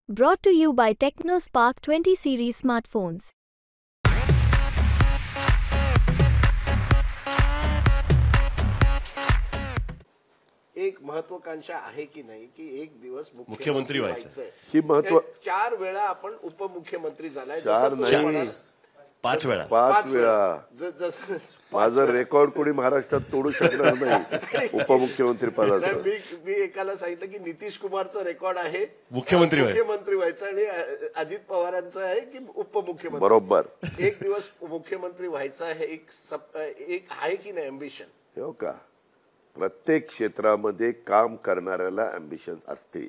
Brought to you by TechnoSpark 20 series smartphones. एक महत्वाकांक्षा आहे की नाही की एक दिवस मुख्यमंत्री व्हायचं ही महत्व 4 वेळा आपण उपमुख्यमंत्री झालाय. 4 नाही 5 वेळा 5 वेळा जसं माझं रेकॉर्ड कोणी महाराष्ट्रात तोडू शकणार नाही उपमुख्यमंत्री पदाचं. मी एकाला सांगितलं की नितीश कुमारचं रेकॉर्ड आहे मुख्यमंत्री व्हायचं आणि अजित पवारांचं आहे की उपमुख्यमंत्री. बरोबर. एक दिवस मुख्यमंत्री व्हायचं आहे एक आहे की नाही अम्बिशन. हो का. प्रत्येक क्षेत्रामध्ये काम करणाऱ्याला अम्बिशन असते.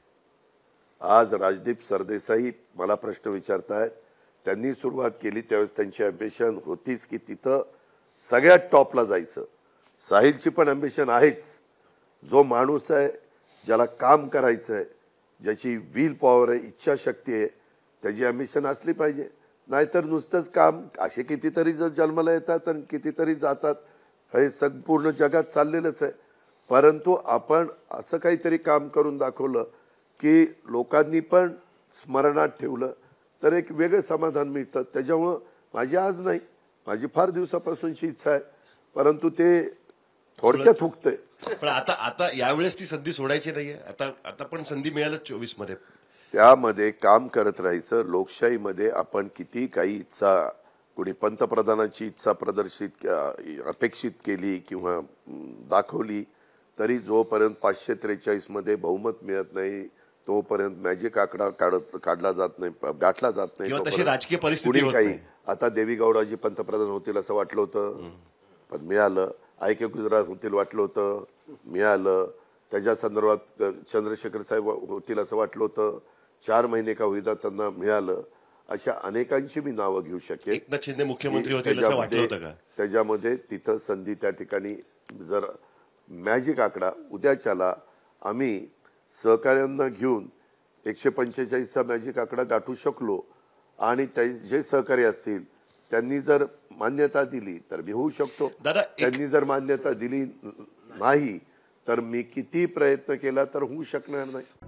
आज राजदीप सरदेसाई मला प्रश्न विचारतायत. त्यांनी सुरुवात केली त्यावेळेस त्यांची अम्बिशन होतीच की तिथं सगळ्यात टॉपला जायचं. साहिलची पण अम्बिशन आहेच. जो माणूस आहे ज्याला काम करायचं आहे, ज्याची विल पॉवर आहे, इच्छाशक्ती आहे, त्याची अम्बिशन असली पाहिजे. नाहीतर नुसतंच काम असे कितीतरी जन्माला येतात आणि कितीतरी जातात. हे संपूर्ण जगात चाललेलंच आहे. परंतु आपण असं काहीतरी काम करून दाखवलं की लोकांनी पण स्मरणात ठेवलं तर एक वेगळं समाधान मिळतं. त्याच्यामुळं माझी आज नाही, माझी फार दिवसापासूनची इच्छा आहे, परंतु ते थोडक्यात हुकतंय. पण आता यावेळेस ती संधी सोडायची नाहीये. आता पण संधी मिळाली 24 मध्ये. त्यामध्ये काम करत राहायचं. लोकशाहीमध्ये आपण किती काही इच्छा, कोणी पंतप्रधानाची इच्छा प्रदर्शित अपेक्षित केली किंवा दाखवली तरी जोपर्यंत 543 मध्ये बहुमत मिळत नाही तोपर्यंत मॅजिक आकडा काढला जात नाही, गाठला जात नाही. तशी राजकीय परिस्थिती होत काही नाही. आता देवी गौडाजी पंतप्रधान होतील असं वाटलं होतं, पण मिळालं. IK गुजरात होतील वाटलं होतं, मिळालं. त्याच्या संदर्भात चंद्रशेखर साहेब होतील असं वाटलं होतं, 4 महिने का होईना त्यांना मिळालं. अशा अनेकांची मी नावं घेऊ शकेन. एकनाथ शिंदे मुख्यमंत्री होतील असं वाटलं होतं का? त्याच्यामध्ये तिथं संधी त्या ठिकाणी जर मॅजिक आकडा उद्याच्याला आम्ही सहकार्यांना घेऊन 145चा मॅजिक आकडा गाठू शकलो आणि जे सहकारी असतील त्यांनी जर मान्यता दिली तर मी होऊ शकतो. त्यांनी जर मान्यता दिली नाही तर मी किती प्रयत्न केला तर होऊ शकणार नाही.